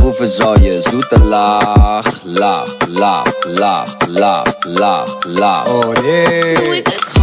proeven zal je zoete laag, laag, laag, laag, laag, laag, laag. Oh nee. Doe ik het